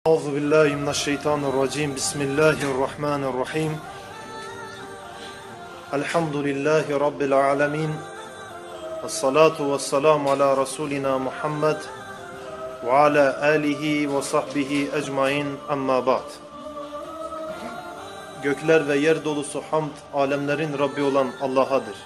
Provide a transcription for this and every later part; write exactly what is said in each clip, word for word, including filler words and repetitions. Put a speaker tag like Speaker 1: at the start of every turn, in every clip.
Speaker 1: Euzu billahi mineşşeytanirracim. Bismillahirrahmanirrahim. Elhamdülillahi rabbil alamin. Ves salatu vesselamu ala rasulina Muhammed ve ala alihi ve sahbihi ecmaîn. Amma ba'd. Gökler ve yer dolusu hamd alemlerin Rabbi olan Allah'adır.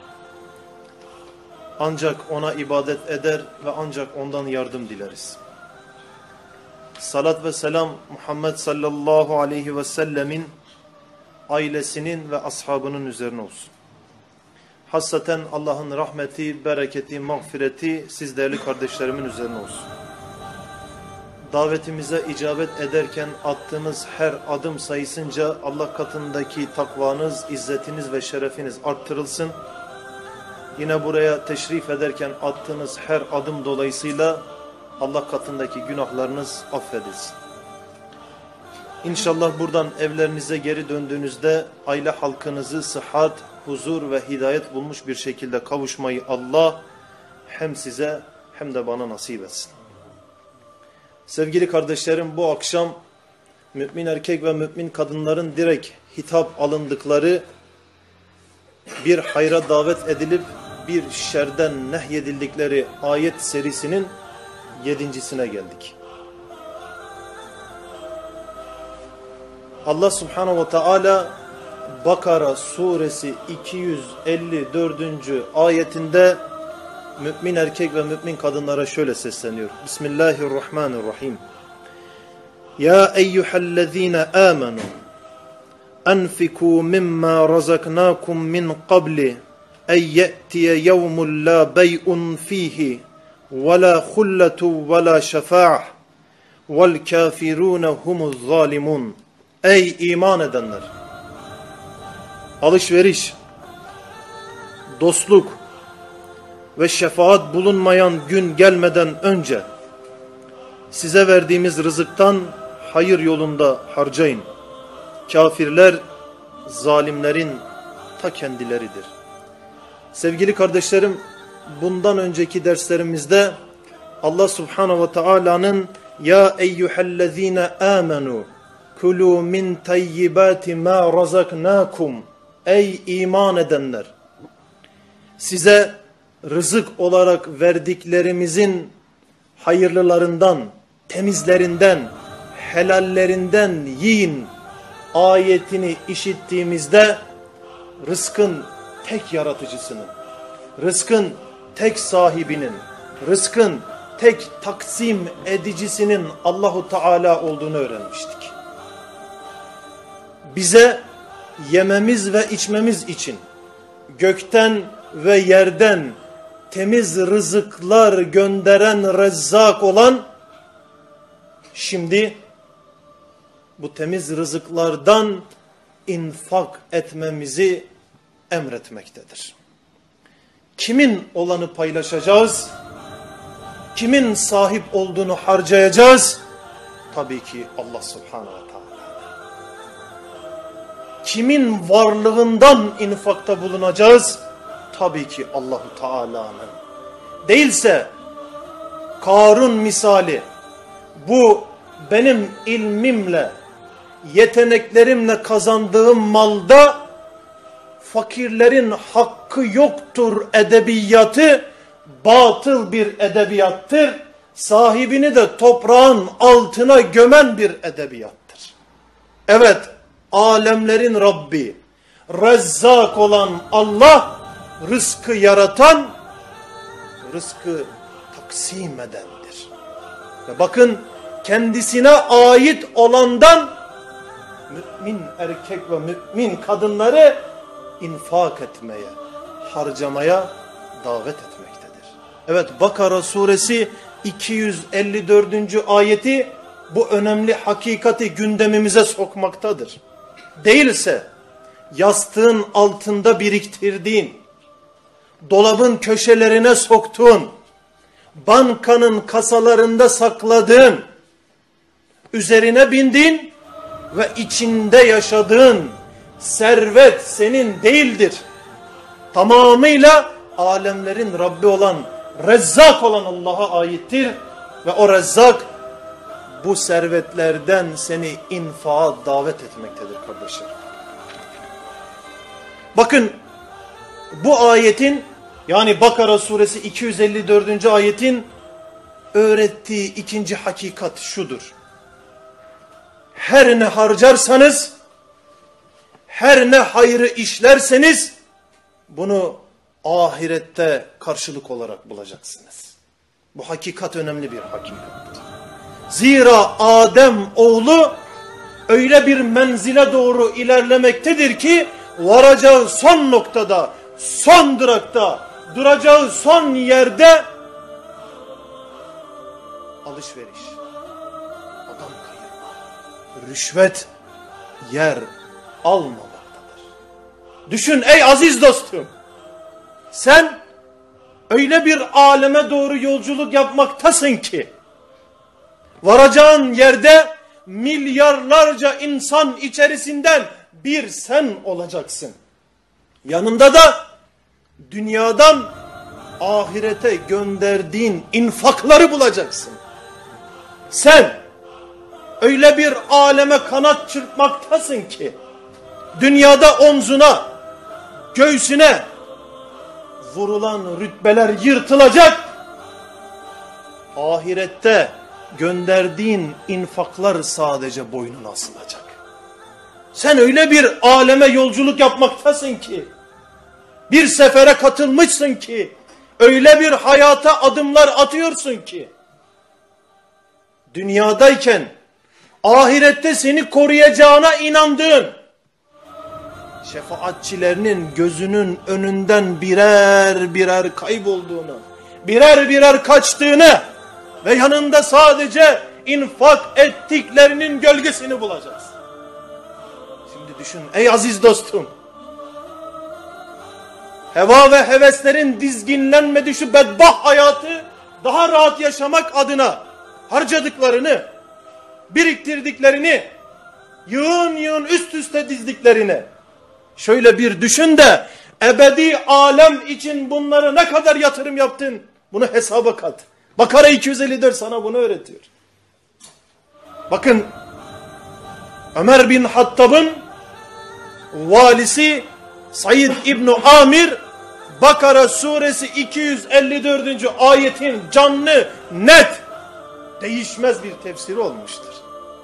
Speaker 1: Ancak ona ibadet eder ve ancak ondan yardım dileriz. Salat ve selam Muhammed sallallahu aleyhi ve sellemin, ailesinin ve ashabının üzerine olsun. Hassaten Allah'ın rahmeti, bereketi, mağfireti siz değerli kardeşlerimin üzerine olsun. Davetimize icabet ederken attığınız her adım sayısınca Allah katındaki takvanız, izzetiniz ve şerefiniz arttırılsın. Yine buraya teşrif ederken attığınız her adım dolayısıyla Allah katındaki günahlarınız affedilsin. İnşallah buradan evlerinize geri döndüğünüzde aile halkınızı sıhhat, huzur ve hidayet bulmuş bir şekilde kavuşmayı Allah hem size hem de bana nasip etsin. Sevgili kardeşlerim, bu akşam mümin erkek ve mümin kadınların direkt hitap alındıkları, bir hayra davet edilip bir şerden nehyedildikleri ayet serisinin yedincisine geldik. Allah Subhanahu ve Teala Bakara suresi iki yüz elli dördüncü ayetinde mümin erkek ve mümin kadınlara şöyle sesleniyor. Bismillahirrahmanirrahim. Ya eyyühellezine amenu enfikû mimma razaknâkum min qabli en ye'tiye yevmul la bey'un fihi وَلَا خُلَّةُ وَلَا شَفَاعَةٌ وَالْكَافِرُونَ هُمُ الظَّالِمُونَ. Ey iman edenler! Alışveriş, dostluk ve şefaat bulunmayan gün gelmeden önce size verdiğimiz rızıktan hayır yolunda harcayın. Kafirler zalimlerin ta kendileridir. Sevgili kardeşlerim, bundan önceki derslerimizde Allah Subhanahu ve Taala'nın ya eyyühellezine amenu kulu min tayyibati ma razaknakum, ey iman edenler, size rızık olarak verdiklerimizin hayırlılarından, temizlerinden, helallerinden yiyin ayetini işittiğimizde rızkın tek yaratıcısının, rızkın tek sahibinin, rızkın tek taksim edicisinin Allahu Teala olduğunu öğrenmiştik. Bize yememiz ve içmemiz için gökten ve yerden temiz rızıklar gönderen Rezzak olan, şimdi bu temiz rızıklardan infak etmemizi emretmektedir. Kimin olanı paylaşacağız? Kimin sahip olduğunu harcayacağız? Tabii ki Allah Subhanahu ve Teala. Kimin varlığından infakta bulunacağız? Tabii ki Allahu Teala'nın. Değilse Karun misali, bu benim ilmimle, yeteneklerimle kazandığım malda fakirlerin hakkı yoktur edebiyatı batıl bir edebiyattır. Sahibini de toprağın altına gömen bir edebiyattır. Evet, alemlerin Rabbi, Rezzak olan Allah, rızkı yaratan, rızkı taksim edendir. Ve bakın, kendisine ait olandan mümin erkek ve mümin kadınları infak etmeye, harcamaya davet etmektedir. Evet, Bakara suresi iki yüz elli dördüncü ayeti bu önemli hakikati gündemimize sokmaktadır. Değilse yastığın altında biriktirdiğin, dolabın köşelerine soktuğun, bankanın kasalarında sakladığın, üzerine bindiğin ve içinde yaşadığın servet senin değildir. Tamamıyla alemlerin Rabbi olan, Rezzak olan Allah'a aittir. Ve o Rezzak bu servetlerden seni infaka davet etmektedir kardeşler. Bakın bu ayetin, yani Bakara suresi iki yüz elli dördüncü ayetin öğrettiği ikinci hakikat şudur. Her ne harcarsanız, her ne hayrı işlerseniz bunu ahirette karşılık olarak bulacaksınız. Bu hakikat önemli bir hakikattir. Zira Adem oğlu öyle bir menzile doğru ilerlemektedir ki varacağı son noktada, son durakta, duracağı son yerde alışveriş, adam kayırma, rüşvet yer almamaktadır. Düşün ey aziz dostum, sen öyle bir aleme doğru yolculuk yapmaktasın ki varacağın yerde milyarlarca insan içerisinden bir sen olacaksın. Yanında da dünyadan ahirete gönderdiğin infakları bulacaksın. Sen öyle bir aleme kanat çırpmaktasın ki dünyada omzuna, göğsüne vurulan rütbeler yırtılacak. Ahirette gönderdiğin infaklar sadece boynuna asılacak. Sen öyle bir aleme yolculuk yapmaktasın ki, bir sefere katılmışsın ki, öyle bir hayata adımlar atıyorsun ki, dünyadayken ahirette seni koruyacağına inandığın, şefaatçilerinin gözünün önünden birer birer kaybolduğunu, birer birer kaçtığını ve yanında sadece infak ettiklerinin gölgesini bulacağız. Şimdi düşün ey aziz dostum, heva ve heveslerin dizginlenmediği şu bedbaht hayatı daha rahat yaşamak adına harcadıklarını, biriktirdiklerini, yığın yığın üst üste dizdiklerini şöyle bir düşün de ebedi alem için bunlara ne kadar yatırım yaptın bunu hesaba kat. Bakara iki yüz elli dört sana bunu öğretiyor. Bakın Ömer bin Hattab'ın valisi Said İbni Amir Bakara suresi iki yüz elli dördüncü ayetin canlı, net, değişmez bir tefsiri olmuştur.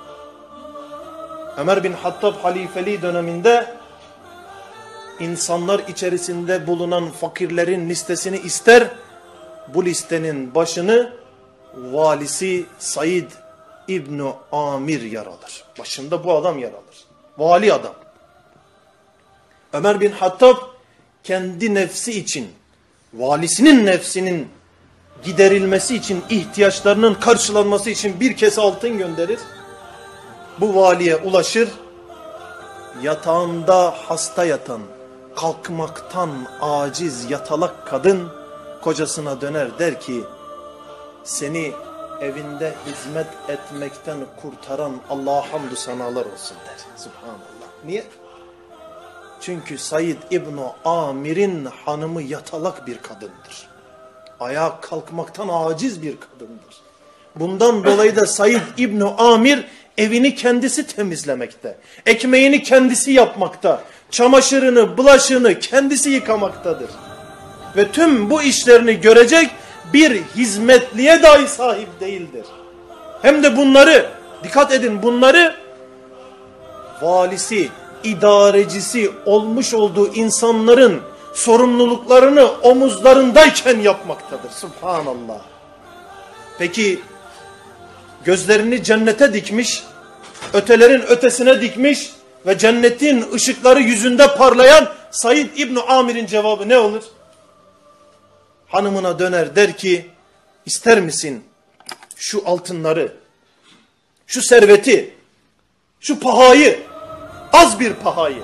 Speaker 1: Ömer bin Hattab halifeliği döneminde insanlar içerisinde bulunan fakirlerin listesini ister. Bu listenin başını valisi Said İbni Amir yer alır. Başında bu adam yer alır. Vali adam. Ömer bin Hattab kendi nefsi için, valisinin nefsinin giderilmesi için, ihtiyaçlarının karşılanması için bir kese altın gönderir. Bu valiye ulaşır. Yatağında hasta yatan, kalkmaktan aciz yatalak kadın kocasına döner, der ki seni evinde hizmet etmekten kurtaran Allah'a hamdü senalar olsun der. Subhanallah. Niye? Çünkü Said İbni Amir'in hanımı yatalak bir kadındır. Ayağa kalkmaktan aciz bir kadındır. Bundan dolayı da Said İbni Amir evini kendisi temizlemekte. Ekmeğini kendisi yapmakta. Çamaşırını, bulaşığını kendisi yıkamaktadır. Ve tüm bu işlerini görecek bir hizmetliye dahi sahip değildir. Hem de bunları, dikkat edin, bunları valisi, idarecisi olmuş olduğu insanların sorumluluklarını omuzlarındayken yapmaktadır. Subhanallah. Peki gözlerini cennete dikmiş, ötelerin ötesine dikmiş ve cennetin ışıkları yüzünde parlayan Said İbni Amir'in cevabı ne olur? Hanımına döner, der ki ister misin şu altınları, şu serveti, şu pahayı, az bir pahayı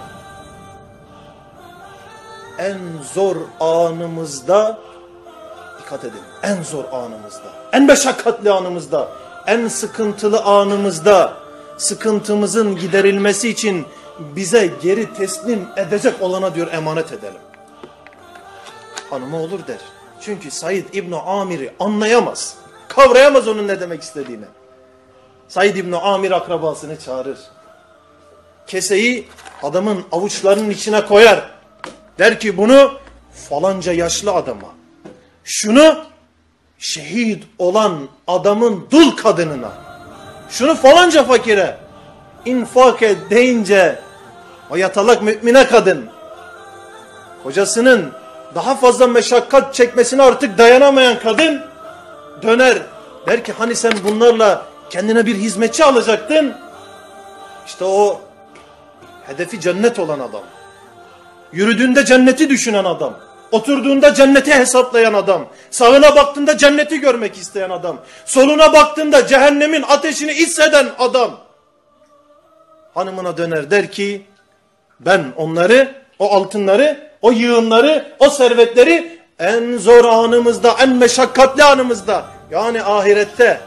Speaker 1: en zor anımızda, dikkat edin, en zor anımızda, en meşakkatli anımızda, en sıkıntılı anımızda sıkıntımızın giderilmesi için bize geri teslim edecek olana diyor emanet edelim. Hanımı olur der. Çünkü Said İbni Amir'i anlayamaz, kavrayamaz onun ne demek istediğini. Said İbni Amir akrabasını çağırır. Keseyi adamın avuçlarının içine koyar. Der ki bunu falanca yaşlı adama, şunu şehit olan adamın dul kadınına, şunu falanca fakire infak et deyince o yatalak mümine kadın kocasının daha fazla meşakkat çekmesine artık dayanamayan kadın döner. Der ki hani sen bunlarla kendine bir hizmetçi alacaktın. İşte o hedefi cennet olan adam. Yürüdüğünde cenneti düşünen adam. Oturduğunda cenneti hesaplayan adam. Sağına baktığında cenneti görmek isteyen adam. Soluna baktığında cehennemin ateşini hisseden adam. Hanımına döner der ki ben onları, o altınları, o yığınları, o servetleri en zor anımızda, en meşakkatli anımızda, yani ahirette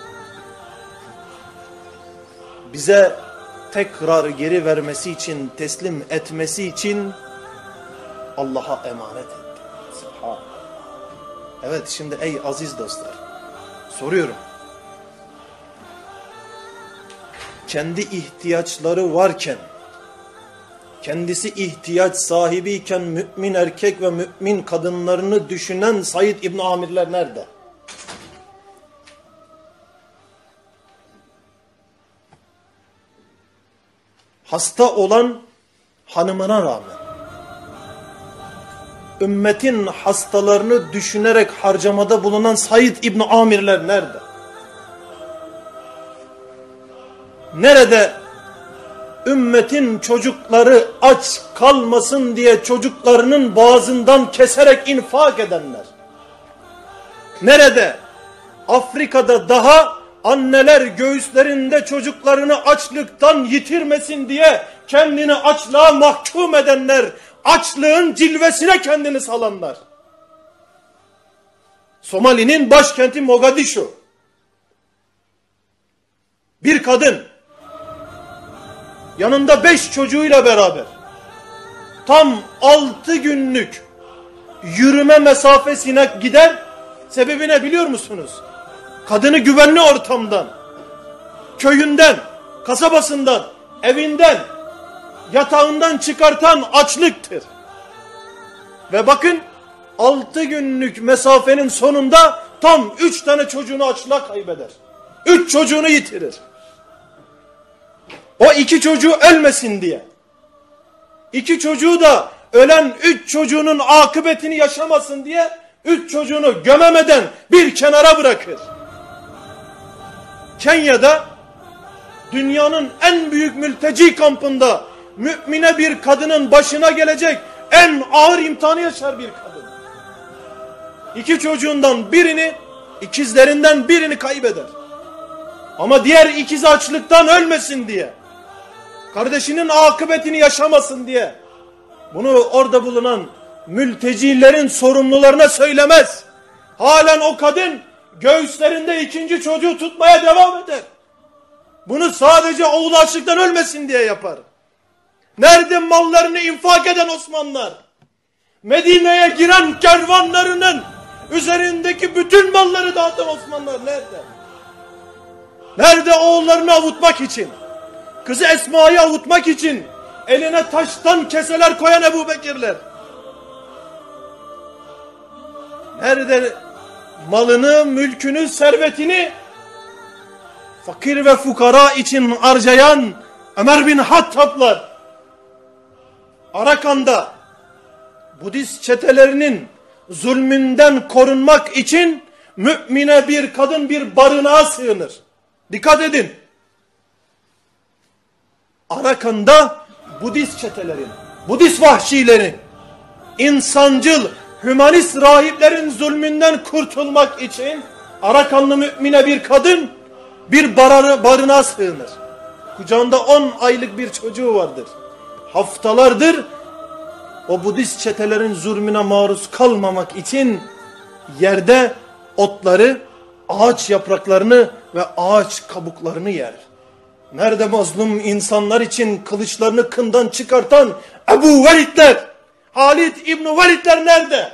Speaker 1: bize tekrar geri vermesi için, teslim etmesi için Allah'a emanet etti. Subhanallah. Evet, şimdi ey aziz dostlar, soruyorum. Kendi ihtiyaçları varken, kendisi ihtiyaç sahibiyken mümin erkek ve mümin kadınlarını düşünen Said İbni Amirler nerede? Hasta olan hanımına rağmen ümmetin hastalarını düşünerek harcamada bulunan Said İbni Amirler nerede? Nerede ümmetin çocukları aç kalmasın diye çocuklarının boğazından keserek infak edenler? Nerede Afrika'da daha anneler göğüslerinde çocuklarını açlıktan yitirmesin diye kendini açlığa mahkum edenler, açlığın cilvesine kendini salanlar? Somali'nin başkenti Mogadishu. Bir kadın yanında beş çocuğuyla beraber tam altı günlük yürüme mesafesine gider. Sebebi ne biliyor musunuz? Kadını güvenli ortamdan, köyünden, kasabasından, evinden, yatağından çıkartan açlıktır. Ve bakın altı günlük mesafenin sonunda tam üç tane çocuğunu açlığa kaybeder. Üç çocuğunu yitirir. O iki çocuğu ölmesin diye. İki çocuğu da ölen üç çocuğunun akıbetini yaşamasın diye üç çocuğunu gömemeden bir kenara bırakır. Kenya'da dünyanın en büyük mülteci kampında mümine bir kadının başına gelecek en ağır imtihanı yaşar bir kadın. İki çocuğundan birini, ikizlerinden birini kaybeder. Ama diğer ikizi açlıktan ölmesin diye, kardeşinin akıbetini yaşamasın diye bunu orada bulunan mültecilerin sorumlularına söylemez. Halen o kadın göğüslerinde ikinci çocuğu tutmaya devam eder. Bunu sadece oğlu açlıktan ölmesin diye yapar. Nerede mallarını infak eden Osmanlılar? Medine'ye giren kervanlarının üzerindeki bütün malları dağıtan Osmanlılar nerede? Nerede oğullarını avutmak için, kızı Esma'yı avutmak için eline taştan keseler koyan Ebu Bekirler? Nerede malını, mülkünü, servetini fakir ve fukara için harcayan Ömer bin Hattablar? Arakan'da Budist çetelerinin zulmünden korunmak için mümine bir kadın bir barınağa sığınır. Dikkat edin. Arakan'da Budist çetelerin, Budist vahşilerin, insancıl, hümanist rahiplerin zulmünden kurtulmak için Arakanlı mümine bir kadın bir barınağa sığınır. Kucağında on aylık bir çocuğu vardır. Haftalardır o Budist çetelerin zulmüne maruz kalmamak için yerde otları, ağaç yapraklarını ve ağaç kabuklarını yer. Nerede mazlum insanlar için kılıçlarını kından çıkartan Ebu Velidler, Halid İbni Velidler nerede?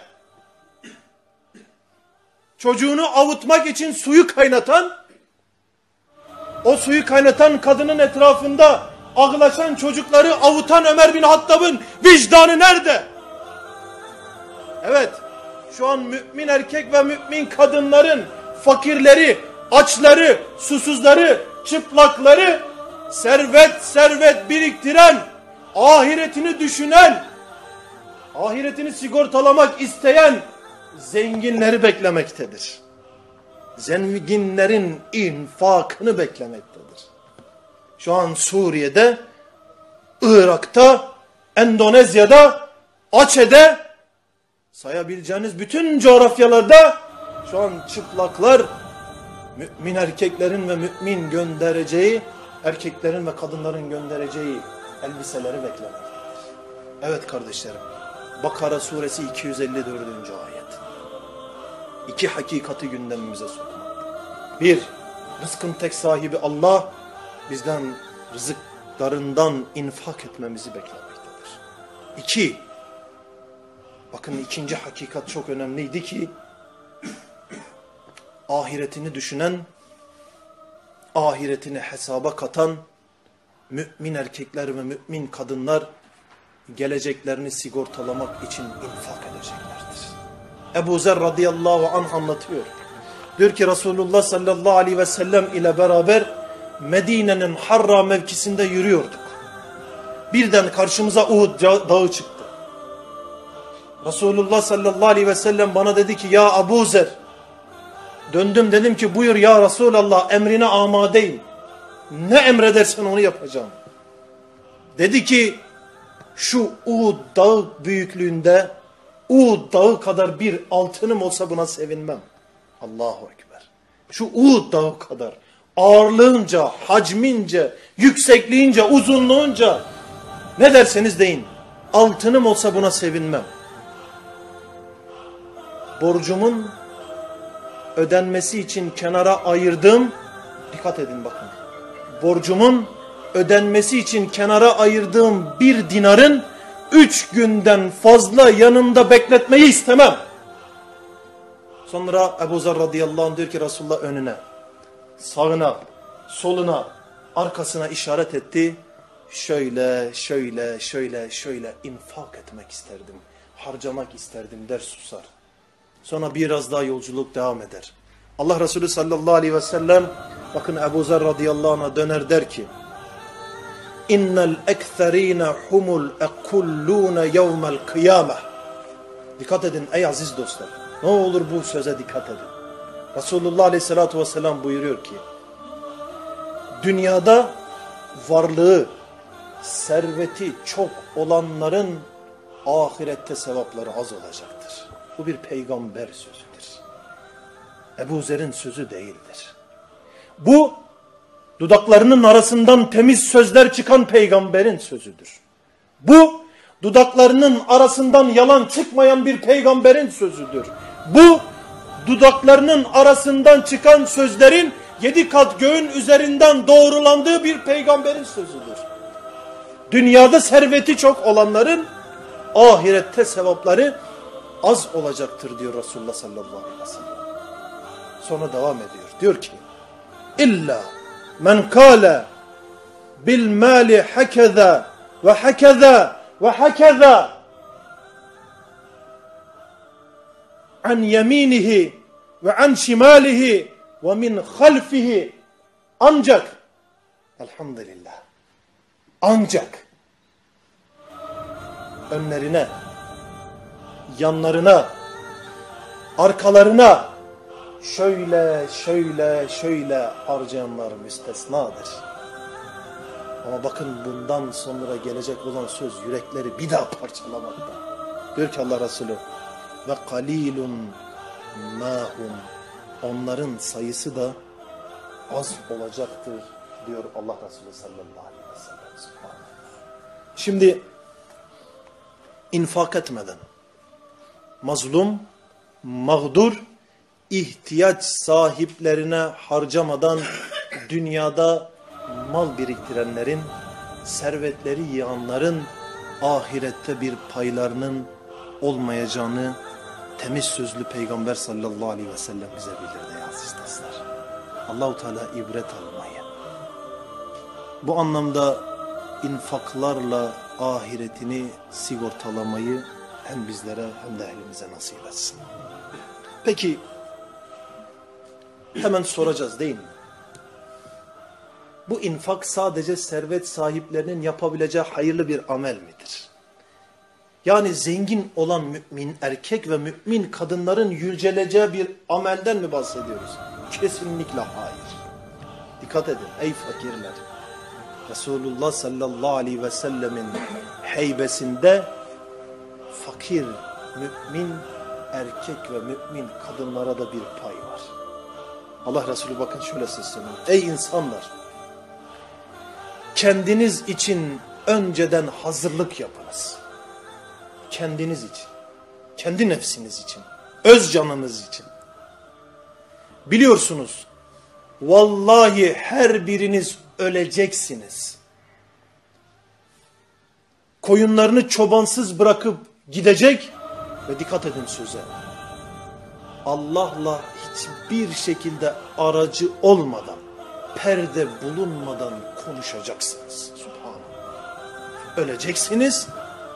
Speaker 1: Çocuğunu avutmak için suyu kaynatan, O suyu kaynatan kadının etrafında ağlaşan çocukları avutan Ömer bin Hattab'ın vicdanı nerede? Evet, şu an mümin erkek ve mümin kadınların fakirleri, açları, susuzları, çıplakları, servet servet biriktiren, ahiretini düşünen, ahiretini sigortalamak isteyen zenginleri beklemektedir. Zenginlerin infakını beklemektedir. Şu an Suriye'de, Irak'ta, Endonezya'da, Aceh'de, sayabileceğiniz bütün coğrafyalarda şu an çıplaklar mümin erkeklerin ve mümin göndereceği, erkeklerin ve kadınların göndereceği elbiseleri beklemektedir. Evet kardeşlerim, Bakara suresi iki yüz elli dördüncü ayet. İki hakikati gündemimize sokmakta. Bir, rızkın tek sahibi Allah, bizden rızıklarından infak etmemizi beklemektedir. İki, bakın ikinci hakikat çok önemliydi ki, ahiretini düşünen, ahiretini hesaba katan mümin erkekler ve mümin kadınlar geleceklerini sigortalamak için infak edeceklerdir. Ebu Zer radıyallahu anh anlatıyor. Diyor ki Resulullah sallallahu aleyhi ve sellem ile beraber Medine'nin Harra mevkisinde yürüyorduk. Birden karşımıza Uhud dağı çıktı. Resulullah sallallahu aleyhi ve sellem bana dedi ki ya Ebu Zer, döndüm dedim ki buyur ya Resulallah, emrine amadeyim. Ne emredersen onu yapacağım. Dedi ki şu Uhud dağı büyüklüğünde, Uhud dağı kadar bir altınım olsa buna sevinmem. Allahu Ekber. Şu Uhud dağı kadar ağırlığınca, hacmince, yüksekliğince, uzunluğunca ne derseniz deyin, altınım olsa buna sevinmem. Borcumun ödenmesi için kenara ayırdığım, dikkat edin bakın, borcumun ödenmesi için kenara ayırdığım bir dinarın üç günden fazla yanımda bekletmeyi istemem. Sonra Ebu Zer radıyallahu anh diyor ki Resulullah önüne, sağına, soluna, arkasına işaret etti. Şöyle, şöyle, şöyle, şöyle infak etmek isterdim, harcamak isterdim der susar. Sonra biraz daha yolculuk devam eder. Allah Resulü sallallahu aleyhi ve sellem bakın Ebu Zer radıyallahu anh'a döner der ki İnnel ekserine humul ekullune yevmel kıyameh. Dikkat edin ey aziz dostlar. Ne olur bu söze dikkat edin. Resulullah aleyhissalatu vesselam buyuruyor ki dünyada varlığı, serveti çok olanların ahirette sevapları az olacaktır. Bu bir peygamber sözüdür. Ebu Zer'in sözü değildir. Bu dudaklarının arasından temiz sözler çıkan peygamberin sözüdür. Bu dudaklarının arasından yalan çıkmayan bir peygamberin sözüdür. Bu dudaklarının arasından çıkan sözlerin yedi kat göğün üzerinden doğrulandığı bir peygamberin sözüdür. Dünyada serveti çok olanların ahirette sevapları az olacaktır diyor Resulullah sallallahu aleyhi ve sellem. Sonra devam ediyor. Diyor ki İlla men kâle bil mâli hakeza ve hakeza ve hakeza an yeminihi ve an şimalihi ve min halfihi, ancak elhamdülillah ancak önlerine, yanlarına, arkalarına şöyle şöyle şöyle harcayanlar müstesnadır. Ama bakın bundan sonra gelecek olan söz yürekleri bir daha parçalamakta. Diyor ki Allah Resulü ve kalilun mahum, onların sayısı da az olacaktır diyor Allah Resulü sallallahu aleyhi ve sellem. Şimdi infak etmeden mazlum, mağdur, ihtiyaç sahiplerine harcamadan dünyada mal biriktirenlerin, servetleri yığanların ahirette bir paylarının olmayacağını temiz sözlü Peygamber sallallahu aleyhi ve sellem bize bildirdi ya aziz dostlar. Allah-u Teala ibret almayı, Bu anlamda infaklarla ahiretini sigortalamayı hem bizlere hem de ehlimize nasip etsin. Peki hemen soracağız değil mi? Bu infak sadece servet sahiplerinin yapabileceği hayırlı bir amel midir? Yani zengin olan mümin erkek ve mümin kadınların yüceleceği bir amelden mi bahsediyoruz? Kesinlikle hayır. Dikkat edin ey fakirler. Resulullah sallallahu aleyhi ve sellemin heybesinde fakir mümin erkek ve mümin kadınlara da bir pay var. Allah Resulü bakın şöyle sesleniyor. Ey insanlar! Kendiniz için önceden hazırlık yapınız. Kendiniz için. Kendi nefsiniz için. Öz canınız için. Biliyorsunuz, vallahi her biriniz öleceksiniz. Koyunlarını çobansız bırakıp gidecek ve dikkat edin söze. Allah'la hiçbir şekilde aracı olmadan, perde bulunmadan konuşacaksınız. Subhanallah. Öleceksiniz.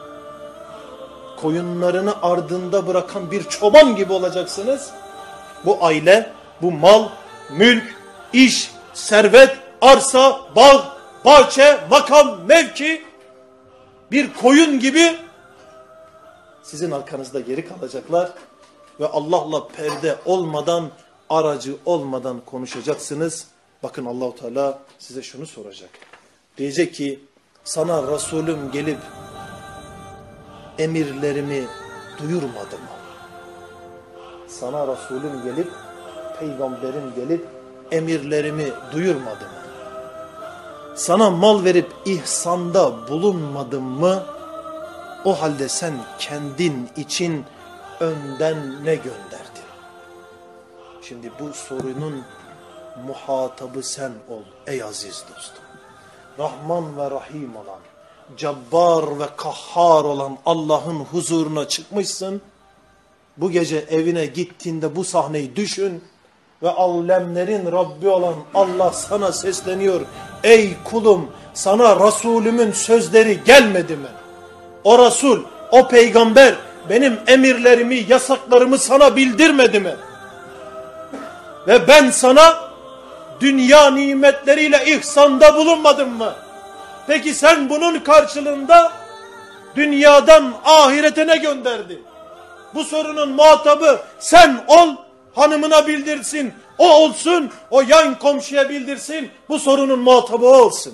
Speaker 1: Koyunlarını ardında bırakan bir çoban gibi olacaksınız. Bu aile, bu mal, mülk, iş, servet, arsa, bağ, bahçe, makam, mevki bir koyun gibi sizin arkanızda geri kalacaklar ve Allah'la perde olmadan, aracı olmadan konuşacaksınız. Bakın Allah-u Teala size şunu soracak. Diyecek ki sana Resulüm gelip emirlerimi duyurmadı mı? Sana Resulüm gelip, peygamberim gelip emirlerimi duyurmadı mı? Sana mal verip ihsanda bulunmadım mı? O halde sen kendin için önden ne gönderdin? Şimdi bu sorunun muhatabı sen ol ey aziz dostum. Rahman ve Rahim olan, Cabbar ve Kahhar olan Allah'ın huzuruna çıkmışsın. Bu gece evine gittiğinde bu sahneyi düşün ve alemlerin Rabbi olan Allah sana sesleniyor. Ey kulum, sana Resulümün sözleri gelmedi mi? O Resul, o peygamber benim emirlerimi, yasaklarımı sana bildirmedi mi? Ve ben sana dünya nimetleriyle ihsanda bulunmadım mı? Peki sen bunun karşılığında dünyadan ahirete ne gönderdin? Bu sorunun muhatabı sen ol, hanımına bildirsin, o olsun, o yan komşuya bildirsin, bu sorunun muhatabı o olsun.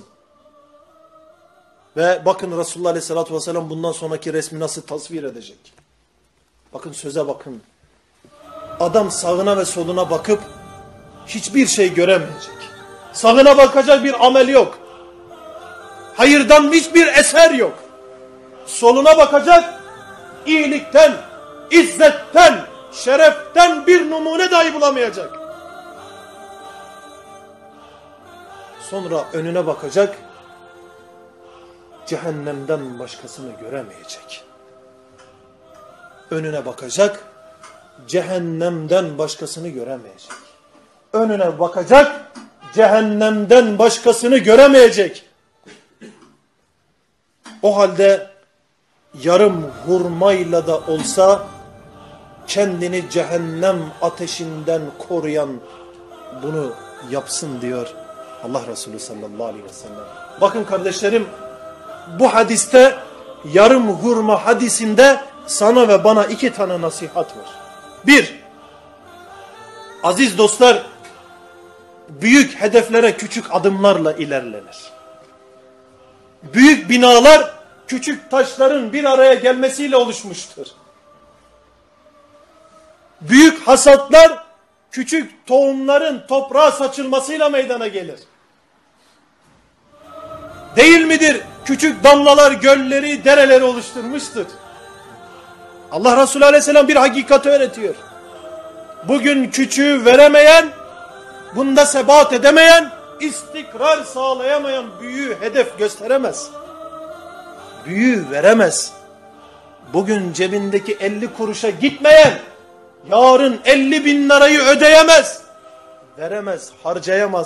Speaker 1: Ve bakın Resulullah Aleyhisselatü Vesselam bundan sonraki resmi nasıl tasvir edecek? Bakın söze bakın. Adam sağına ve soluna bakıp hiçbir şey göremeyecek. Sağına bakacak bir amel yok. Hayırdan hiçbir eser yok. Soluna bakacak, iyilikten, izzetten, şereften bir numune dahi bulamayacak. Sonra önüne bakacak, cehennemden başkasını göremeyecek. Önüne bakacak, cehennemden başkasını göremeyecek. Önüne bakacak, cehennemden başkasını göremeyecek. O halde yarım hurmayla da olsa kendini cehennem ateşinden koruyan bunu yapsın diyor Allah Resulü sallallahu aleyhi ve sellem. Bakın kardeşlerim, bu hadiste, yarım hurma hadisinde sana ve bana iki tane nasihat var. Bir, aziz dostlar, büyük hedeflere küçük adımlarla ilerlenir. Büyük binalar küçük taşların bir araya gelmesiyle oluşmuştur. Büyük hasatlar küçük tohumların toprağa saçılmasıyla meydana gelir. Değil midir? Küçük damlalar gölleri, dereleri oluşturmuştur. Allah Resulü Aleyhisselam bir hakikati öğretiyor. Bugün küçüğü veremeyen, bunda sebat edemeyen, istikrar sağlayamayan büyüğü hedef gösteremez. Büyüğü veremez. Bugün cebindeki elli kuruşa gitmeyen, yarın elli bin lirayı ödeyemez. Veremez, harcayamaz.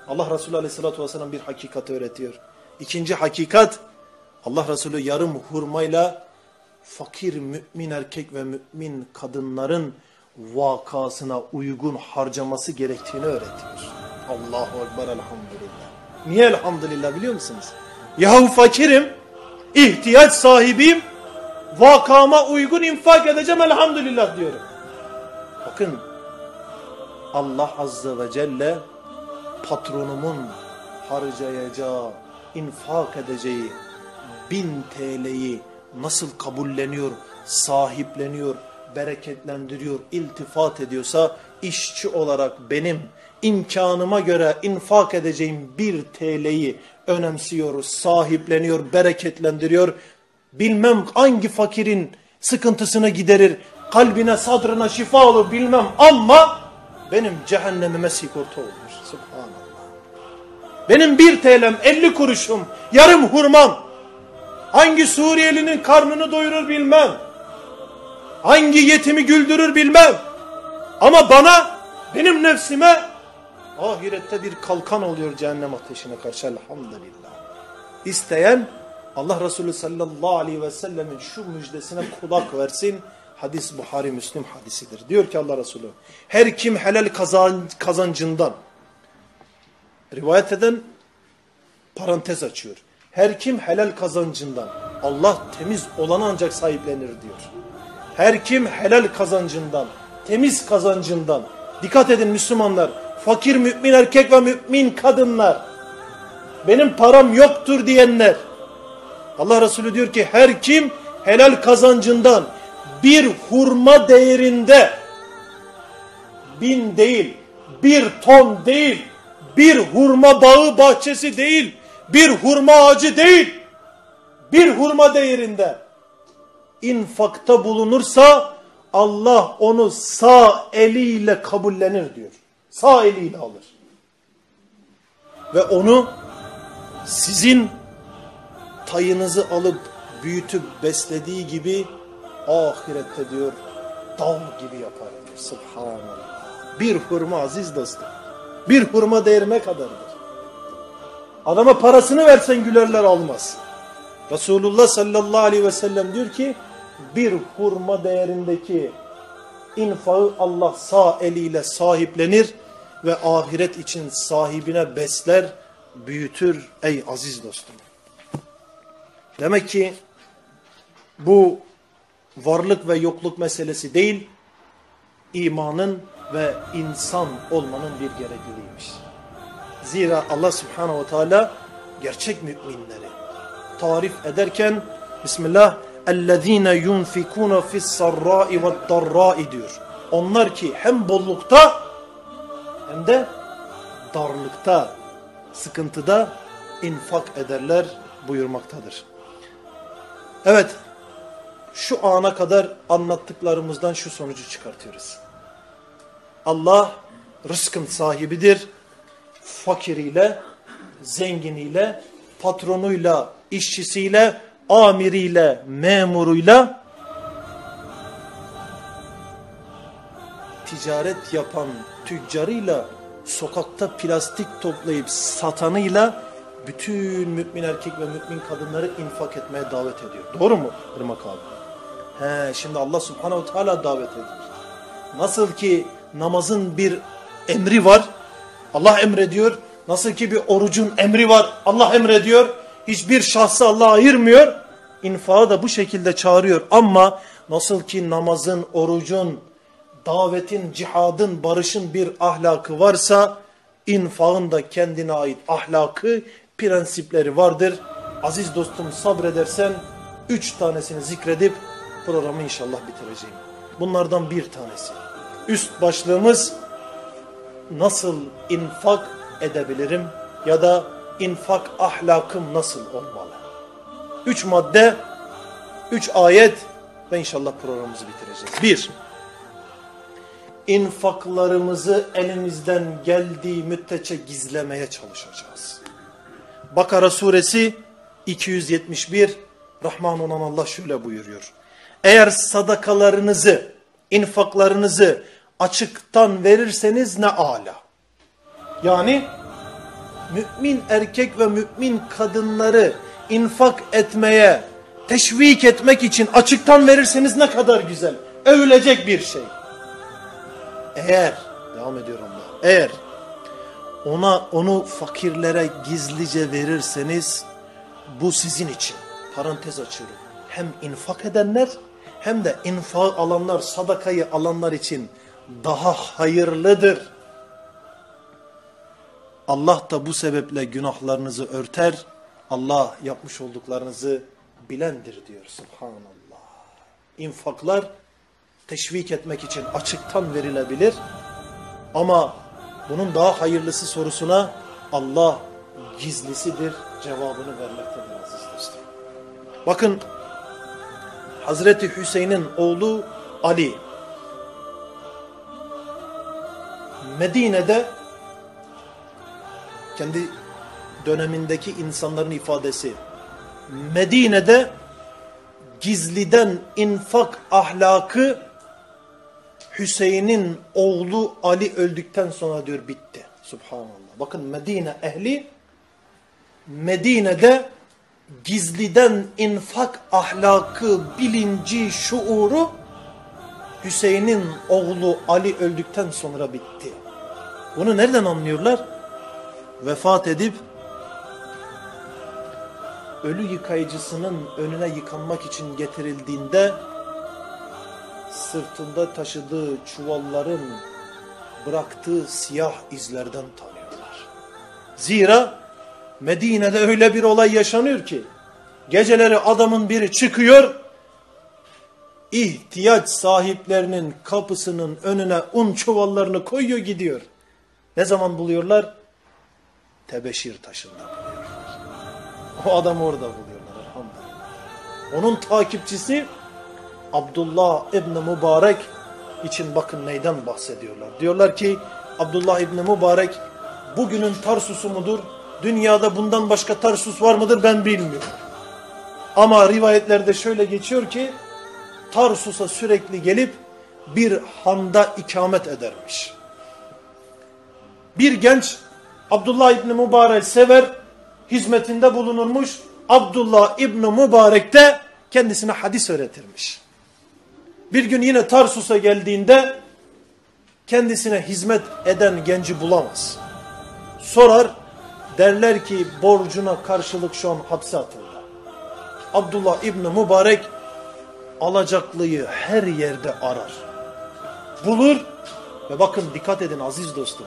Speaker 1: Allah Resulü aleyhissalatü vesselam bir hakikat öğretiyor. İkinci hakikat, Allah Resulü yarım hurmayla fakir mümin erkek ve mümin kadınların vakasına uygun harcaması gerektiğini öğretiyor. Allahu Ekber, elhamdülillah. Niye elhamdülillah biliyor musunuz? Yahu fakirim, ihtiyaç sahibiyim, vakama uygun infak edeceğim elhamdülillah diyorum. Bakın, Allah Azze ve Celle patronumun harcayacağı, infak edeceği bin T L'yi nasıl kabulleniyor, sahipleniyor, bereketlendiriyor, iltifat ediyorsa, işçi olarak benim imkanıma göre infak edeceğim bir T L'yi önemsiyor, sahipleniyor, bereketlendiriyor. Bilmem hangi fakirin sıkıntısını giderir, kalbine, sadrına şifa olur bilmem ama benim cehennemime sigorta olur. Subhanallah. Benim bir T L'm, elli kuruşum, yarım hurmam, hangi Suriyelinin karnını doyurur bilmem, hangi yetimi güldürür bilmem, ama bana, benim nefsime ahirette bir kalkan oluyor cehennem ateşine karşı elhamdülillah. İsteyen Allah Resulü sallallahu aleyhi ve sellemin şu müjdesine kulak versin. Hadis Buhari Müslim hadisidir. Diyor ki Allah Resulü, her kim helal kazan, kazancından, rivayet eden parantez açıyor. Her kim helal kazancından, Allah temiz olanı ancak sahiplenir diyor. Her kim helal kazancından, temiz kazancından, dikkat edin Müslümanlar, fakir mümin erkek ve mümin kadınlar, benim param yoktur diyenler, Allah Resulü diyor ki her kim helal kazancından bir hurma değerinde, bin değil, bir ton değil, bir hurma bağı bahçesi değil, bir hurma ağacı değil, bir hurma değerinde infakta bulunursa Allah onu sağ eliyle kabullenir diyor. Sağ eliyle alır. Ve onu sizin tayınızı alıp büyütüp beslediği gibi ahirette diyor dağ gibi yapar diyor. Subhanallah. Bir hurma aziz dostum. Bir hurma değerine kadardır. Adama parasını versen gülerler almaz. Resulullah sallallahu aleyhi ve sellem diyor ki bir hurma değerindeki infağı Allah sağ eliyle sahiplenir ve ahiret için sahibine besler, büyütür ey aziz dostum. Demek ki bu varlık ve yokluk meselesi değil, imanın ve insan olmanın bir gerekliliğiymiş. Zira Allah Subhanahu ve Teala gerçek müminleri tarif ederken Bismillah اَلَّذ۪ينَ يُنْفِكُونَ فِي السَّرَّاءِ وَالضَّرَّاءِ diyor. Onlar ki hem bollukta hem de darlıkta, sıkıntıda infak ederler buyurmaktadır. Evet, şu ana kadar anlattıklarımızdan şu sonucu çıkartıyoruz. Allah rızkın sahibidir. Fakiriyle, zenginiyle, patronuyla, işçisiyle, amiriyle, memuruyla, ticaret yapan tüccarıyla, sokakta plastik toplayıp satanıyla bütün mümin erkek ve mümin kadınları infak etmeye davet ediyor. Doğru mu Irmak abi? He, şimdi Allah Subhanahu Teala davet ediyor. Nasıl ki namazın bir emri var, Allah emrediyor. Nasıl ki bir orucun emri var, Allah emrediyor. Hiçbir şahsı Allah ayırmıyor. İnfağı da bu şekilde çağırıyor. Ama nasıl ki namazın, orucun, davetin, cihadın, barışın bir ahlakı varsa, infağın da kendine ait ahlakı, prensipleri vardır. Aziz dostum sabredersen üç tanesini zikredip programı inşallah bitireceğim. Bunlardan bir tanesi. Üst başlığımız nasıl infak edebilirim ya da infak ahlakım nasıl olmalı? Üç madde, üç ayet ve inşallah programımızı bitireceğiz. Bir, infaklarımızı elimizden geldiği müddetçe gizlemeye çalışacağız. Bakara suresi iki yüz yetmiş bir, Rahman olan Allah şöyle buyuruyor. Eğer sadakalarınızı, infaklarınızı açıktan verirseniz ne âlâ. Yani mümin erkek ve mümin kadınları infak etmeye teşvik etmek için açıktan verirseniz ne kadar güzel. Övülecek bir şey. Eğer, devam ediyorum da, eğer ona onu fakirlere gizlice verirseniz bu sizin için, parantez açıyorum, hem infak edenler hem de infak alanlar, sadakayı alanlar için daha hayırlıdır. Allah da bu sebeple günahlarınızı örter. Allah yapmış olduklarınızı bilendir diyor. Subhanallah. İnfaklar teşvik etmek için açıktan verilebilir. Ama bunun daha hayırlısı sorusuna Allah gizlisidir cevabını vermektedir aziz dostum. Bakın Hazreti Hüseyin'in oğlu Ali Medine'de, kendi dönemindeki insanların ifadesi, Medine'de gizliden infak ahlakı Hüseyin'in oğlu Ali öldükten sonra diyor bitti. Subhanallah. Bakın Medine ehli Medine'de gizliden infak ahlakı, bilinci, şuuru Hüseyin'in oğlu Ali öldükten sonra bitti. Bunu nereden anlıyorlar? Vefat edip ölü yıkayıcısının önüne yıkanmak için getirildiğinde sırtında taşıdığı çuvalların bıraktığı siyah izlerden tanıyorlar. Zira Medine'de öyle bir olay yaşanıyor ki geceleri adamın biri çıkıyor, ihtiyaç sahiplerinin kapısının önüne un çuvallarını koyuyor gidiyor. Ne zaman buluyorlar? Tebeşir taşında buluyorlar. O adamı orada buluyorlar elhamdülillah. Onun takipçisi Abdullah İbni Mübarek için bakın neyden bahsediyorlar. Diyorlar ki Abdullah İbni Mübarek bugünün Tarsus'u mudur? Dünyada bundan başka Tarsus var mıdır ben bilmiyorum. Ama rivayetlerde şöyle geçiyor ki Tarsus'a sürekli gelip bir handa ikamet edermiş. Bir genç Abdullah İbni Mübarek sever, hizmetinde bulunurmuş. Abdullah İbni Mübarek de kendisine hadis öğretirmiş. Bir gün yine Tarsus'a geldiğinde kendisine hizmet eden genci bulamaz. Sorar, derler ki borcuna karşılık şu an hapse atıldı. Abdullah İbni Mübarek alacaklıyı her yerde arar. Bulur ve bakın dikkat edin aziz dostum.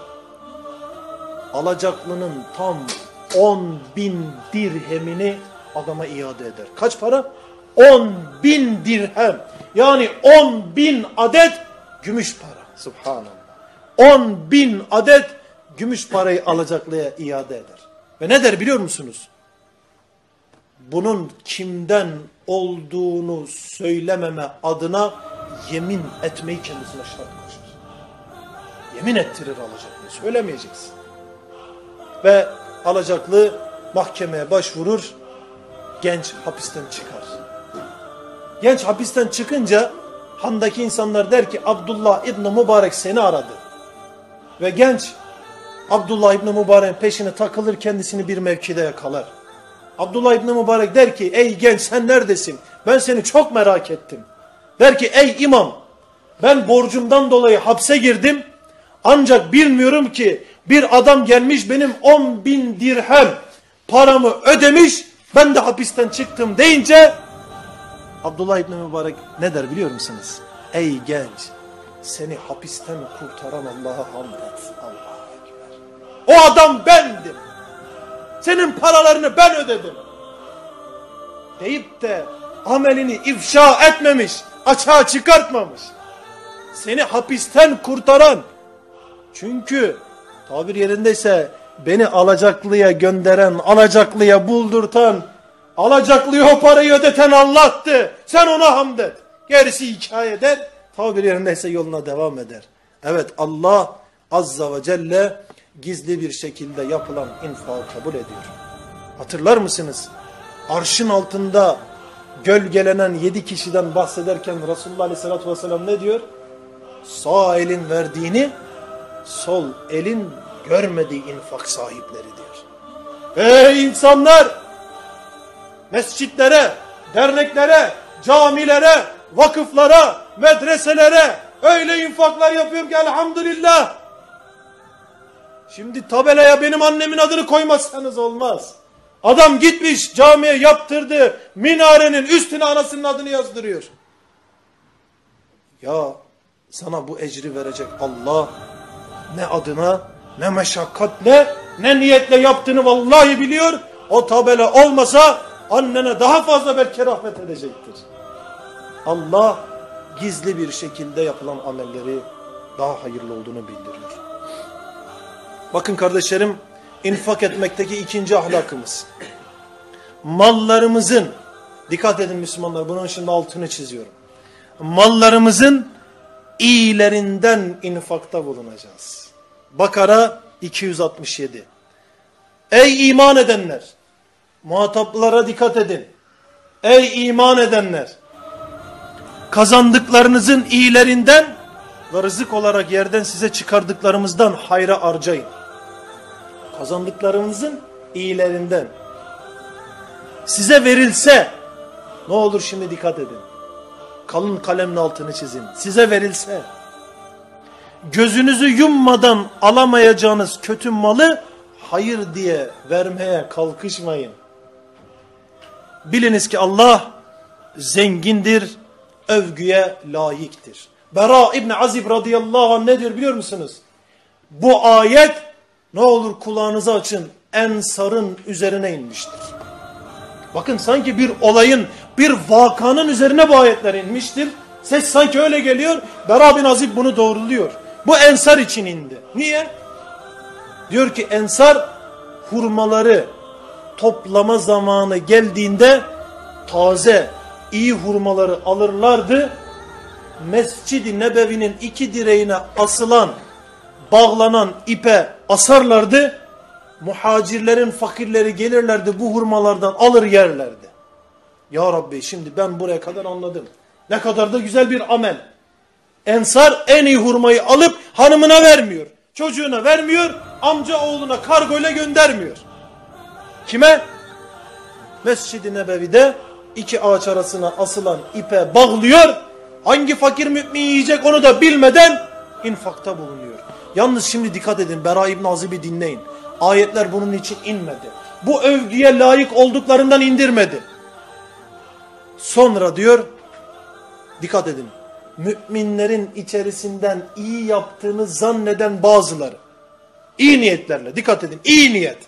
Speaker 1: Alacaklının tam on bin dirhemini adama iade eder. Kaç para? on bin dirhem. Yani on bin adet gümüş para. Subhanallah. on bin adet gümüş parayı alacaklıya iade eder. Ve ne der biliyor musunuz? Bunun kimden olduğunu söylememe adına yemin etmeyi kendisine şart koşar. Yemin ettirir alacaklıyı. Söylemeyeceksin. Ve alacaklı mahkemeye başvurur. Genç hapisten çıkar. Genç hapisten çıkınca handaki insanlar der ki Abdullah İbni Mübarek seni aradı. Ve genç Abdullah İbni Mübarek'in peşine takılır, kendisini bir mevkide yakalar. Abdullah İbni Mübarek der ki ey genç sen neredesin? Ben seni çok merak ettim. Der ki ey imam ben borcumdan dolayı hapse girdim. Ancak bilmiyorum ki bir adam gelmiş benim on bin dirhem paramı ödemiş. Ben de hapisten çıktım deyince Abdullah İbni Mübarek ne der biliyor musunuz? Ey genç seni hapisten kurtaran Allah'a hamd et. Allah'a ekber. O adam bendim. Senin paralarını ben ödedim. Deyip de amelini ifşa etmemiş, açığa çıkartmamış. Seni hapisten kurtaran. Çünkü tabir yerindeyse beni alacaklıya gönderen, alacaklıya buldurtan, alacaklıya o parayı ödeten Allah'tı. Sen ona hamd et. Gerisi hikaye der. Tabir yerindeyse yoluna devam eder. Evet Allah Azza ve Celle gizli bir şekilde yapılan infağı kabul ediyor. Hatırlar mısınız? Arşın altında gölgelenen yedi kişiden bahsederken Resulullah Aleyhisselatü Vesselam ne diyor? Sağ elin verdiğini sol elin görmediği infak sahipleri diyor. Ey insanlar! Mescitlere, derneklere, camilere, vakıflara, medreselere öyle infaklar yapıyorum ki elhamdülillah. Şimdi tabelaya benim annemin adını koymazsanız olmaz. Adam gitmiş camiye yaptırdı, minarenin üstüne anasının adını yazdırıyor. Ya sana bu ecri verecek Allah ne adına, ne meşakkatle, ne niyetle yaptığını vallahi biliyor. O tabela olmasa annene daha fazla belki rahmet edecektir. Allah gizli bir şekilde yapılan amelleri daha hayırlı olduğunu bildiriyor. Bakın kardeşlerim, infak etmekteki ikinci ahlakımız. Mallarımızın, dikkat edin Müslümanlar, bunun şimdi altını çiziyorum. Mallarımızın iyilerinden infakta bulunacağız. Bakara iki yüz altmış yedi. Ey iman edenler, muhataplara dikkat edin. Ey iman edenler, kazandıklarınızın iyilerinden ve rızık olarak yerden size çıkardıklarımızdan hayra harcayın. Kazandıklarınızın iyilerinden. Size verilse, ne olur şimdi dikkat edin. Kalın kalemle altını çizin. Size verilse, gözünüzü yummadan alamayacağınız kötü malı hayır diye vermeye kalkışmayın. Biliniz ki Allah zengindir, övgüye layıktır. Bera İbni Azib radıyallahu anh ne diyor biliyor musunuz? Bu ayet, ne olur kulağınızı açın, Ensar'ın üzerine inmiştir. Bakın sanki bir olayın, bir vakanın üzerine bu ayetler inmiştir. Ses sanki öyle geliyor. Bera bin Azib bunu doğruluyor. Bu Ensar için indi. Niye? Diyor ki Ensar hurmaları toplama zamanı geldiğinde taze, iyi hurmaları alırlardı. Mescid-i Nebevi'nin iki direğine asılan, bağlanan ipe asarlardı. Muhacirlerin fakirleri gelirlerdi, bu hurmalardan alır yerlerdi. Ya Rabbi, şimdi ben buraya kadar anladım. Ne kadar da güzel bir amel. Ensar en iyi hurmayı alıp hanımına vermiyor. Çocuğuna vermiyor, amca oğluna kargoyla göndermiyor. Kime? Mescid-i Nebevi'de iki ağaç arasına asılan ipe bağlıyor. Hangi fakir mümin yiyecek onu da bilmeden infakta bulunuyor. Yalnız şimdi dikkat edin, Bera İbn Azib'i dinleyin. Ayetler bunun için inmedi. Bu övgüye layık olduklarından indirmedi. Sonra diyor, dikkat edin, müminlerin içerisinden iyi yaptığını zanneden bazıları, iyi niyetlerle, dikkat edin, iyi niyet,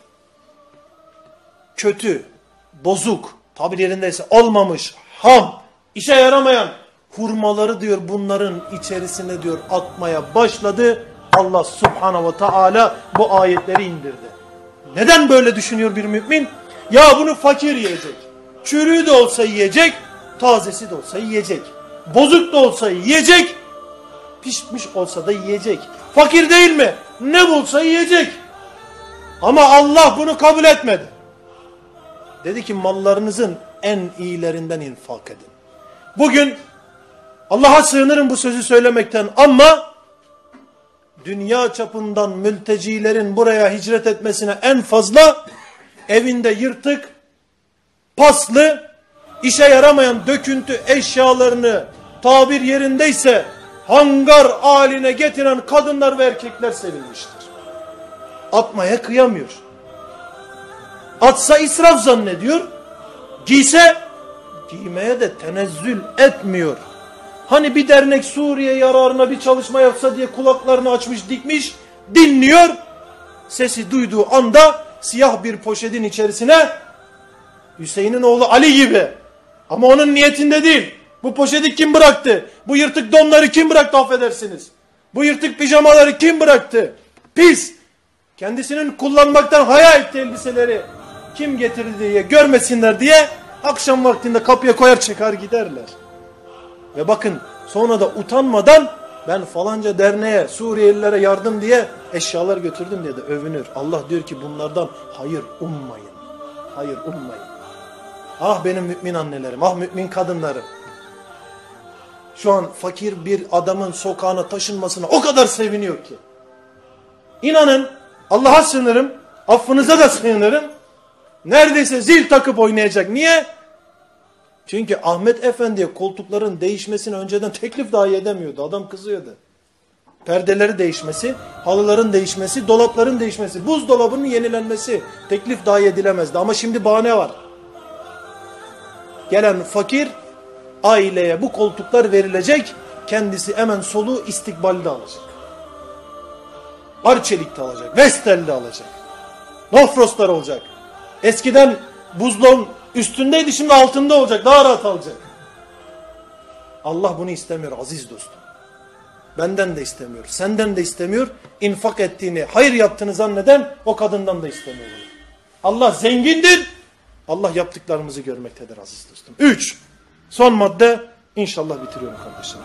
Speaker 1: kötü, bozuk, tabir yerindeyse olmamış, ham, işe yaramayan hurmaları diyor bunların içerisine diyor atmaya başladı. Allah subhanahu ve teala bu ayetleri indirdi. Neden böyle düşünüyor bir mümin? Ya bunu fakir yiyecek. Çürüğü de olsa yiyecek, tazesi de olsa yiyecek. Bozuk da olsa yiyecek, pişmiş olsa da yiyecek. Fakir değil mi? Ne bulsa yiyecek. Ama Allah bunu kabul etmedi. Dedi ki mallarınızın en iyilerinden infak edin. Bugün Allah'a sığınırım bu sözü söylemekten ama dünya çapından mültecilerin buraya hicret etmesine en fazla evinde yırtık, paslı, işe yaramayan döküntü eşyalarını tabir yerindeyse hangar haline getiren kadınlar ve erkekler sevilmiştir. Atmaya kıyamıyor. Atsa israf zannediyor, giyse giymeye de tenezzül etmiyor. Hani bir dernek Suriye yararına bir çalışma yapsa diye kulaklarını açmış dikmiş, dinliyor. Sesi duyduğu anda siyah bir poşetin içerisine Hüseyin'in oğlu Ali gibi. Ama onun niyetinde değil. Bu poşeti kim bıraktı? Bu yırtık donları kim bıraktı affedersiniz? Bu yırtık pijamaları kim bıraktı? Pis. Kendisinin kullanmaktan haya ettiği elbiseleri kim getirdi diye görmesinler diye akşam vaktinde kapıya koyar çeker giderler. Ve bakın sonra da utanmadan ben falanca derneğe, Suriyelilere yardım diye eşyalar götürdüm diye de övünür. Allah diyor ki bunlardan hayır ummayın. Hayır ummayın. Ah benim mümin annelerim, ah mümin kadınlarım. Şu an fakir bir adamın sokağına taşınmasına o kadar seviniyor ki. İnanın Allah'a sığınırım, affınıza da sığınırım. Neredeyse zil takıp oynayacak. Niye? Çünkü Ahmet Efendi'ye koltukların değişmesini önceden teklif dahi edemiyordu. Adam kızıyordu. Perdeleri değişmesi, halıların değişmesi, dolapların değişmesi, buzdolabının yenilenmesi teklif dahi edilemezdi. Ama şimdi bahane var. Gelen fakir aileye bu koltuklar verilecek. Kendisi hemen soluğu istikbalde alacak. Arçelik'te alacak, Vestel'de alacak. Nofroslar olacak. Eskiden buzdolabının üstündeydi, şimdi altında olacak. Daha rahat alacak. Allah bunu istemiyor aziz dostum. Benden de istemiyor, senden de istemiyor. İnfak ettiğini, hayır yaptığını zanneden o kadından da istemiyor. Allah zengindir. Allah yaptıklarımızı görmektedir aziz dostum. Üç. Son madde. İnşallah bitiriyorum kardeşlerim.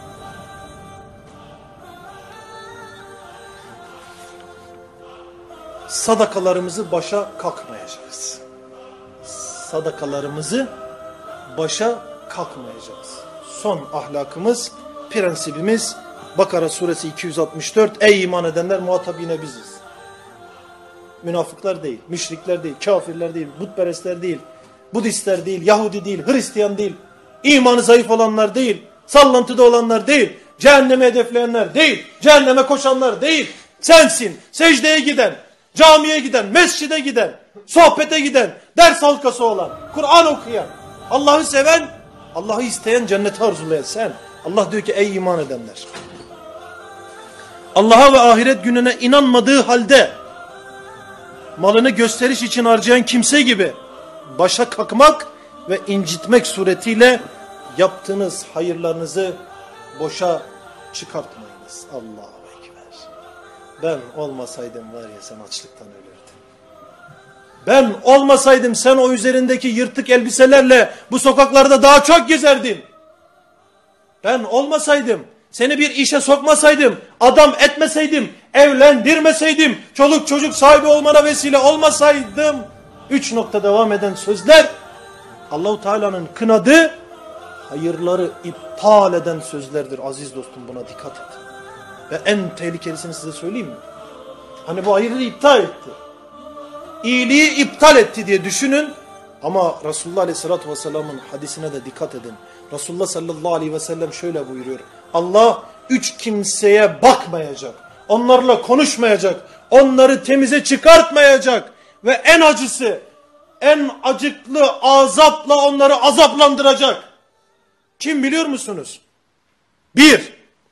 Speaker 1: Sadakalarımızı başa kalkmayacağız. Sadakalarımızı başa kalkmayacağız. Son ahlakımız, prensibimiz Bakara suresi iki yüz altmış dört. Ey iman edenler, muhatap yine biziz. Münafıklar değil, müşrikler değil, kafirler değil, putperestler değil, Budistler değil, Yahudi değil, Hristiyan değil, imanı zayıf olanlar değil, sallantıda olanlar değil, cehenneme hedefleyenler değil, cehenneme koşanlar değil. Sensin, secdeye giden, camiye giden, mescide giden, sohbete giden, ders halkası olan, Kur'an okuyan, Allah'ı seven, Allah'ı isteyen, cenneti arzulayan sen. Allah diyor ki ey iman edenler. Allah'a ve ahiret gününe inanmadığı halde malını gösteriş için harcayan kimse gibi başa kalkmak ve incitmek suretiyle yaptığınız hayırlarınızı boşa çıkartmayınız. Allahu Ekber. Ben olmasaydım var ya sen açlıktan ölürdün. Ben olmasaydım sen o üzerindeki yırtık elbiselerle bu sokaklarda daha çok gezerdin. Ben olmasaydım, seni bir işe sokmasaydım, adam etmeseydim, evlendirmeseydim, çoluk çocuk sahibi olmana vesile olmasaydım. Üç nokta devam eden sözler Allah-u Teala'nın kınadığı, hayırları iptal eden sözlerdir. Aziz dostum, buna dikkat et. Ve en tehlikelisini size söyleyeyim mi? Hani bu hayırı iptal etti. İyiliği iptal etti diye düşünün. Ama Resulullah Aleyhisselatü Vesselam'ın hadisine de dikkat edin. Resulullah sallallahu aleyhi ve sellem şöyle buyuruyor. Allah üç kimseye bakmayacak. Onlarla konuşmayacak. Onları temize çıkartmayacak. Ve en acısı, en acıklı azapla onları azaplandıracak. Kim biliyor musunuz? Bir,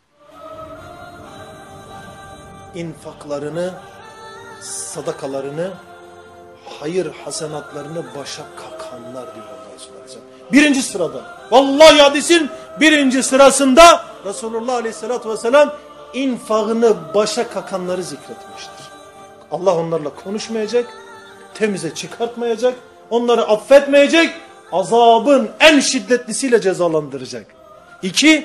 Speaker 1: infaklarını, sadakalarını, hayır hasenatlarını başa kakanlar diyor Allah Resulü Aleyhisselam. Birinci sırada. Vallahi hadisin birinci sırasında Resulullah Aleyhisselatü Vesselam infakını başa kakanları zikretmiştir. Allah onlarla konuşmayacak, temize çıkartmayacak, onları affetmeyecek, azabın en şiddetlisiyle cezalandıracak. İki,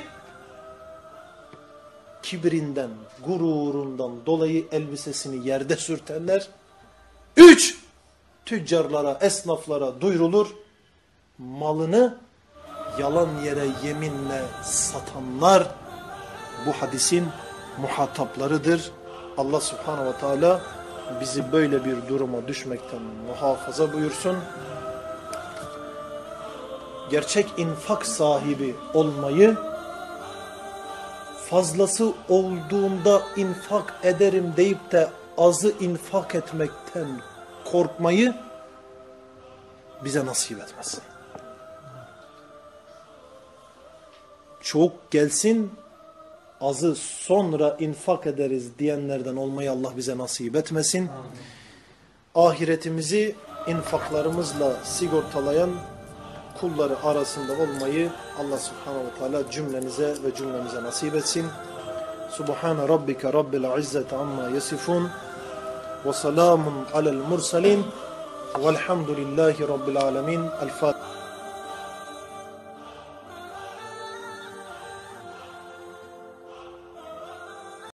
Speaker 1: kibrinden, gururundan dolayı elbisesini yerde sürtenler. Üç, tüccarlara, esnaflara duyurulur, malını yalan yere yeminle satanlar bu hadisin muhataplarıdır. Allah Subhanahu ve Teala bizi böyle bir duruma düşmekten muhafaza buyursun. Gerçek infak sahibi olmayı, fazlası olduğunda infak ederim deyip de azı infak etmekten korkmayı bize nasip etmesin. Çok gelsin, azı sonra infak ederiz diyenlerden olmayı Allah bize nasip etmesin. Amin. Ahiretimizi infaklarımızla sigortalayan kulları arasında olmayı Allah Subhanahu ve Teala cümlenize ve cümlemize nasip etsin. Subhane rabbike rabbil izzeti amma yasifun ve selamun alel mursalin velhamdülillahi rabbil alemin. El Fatiha.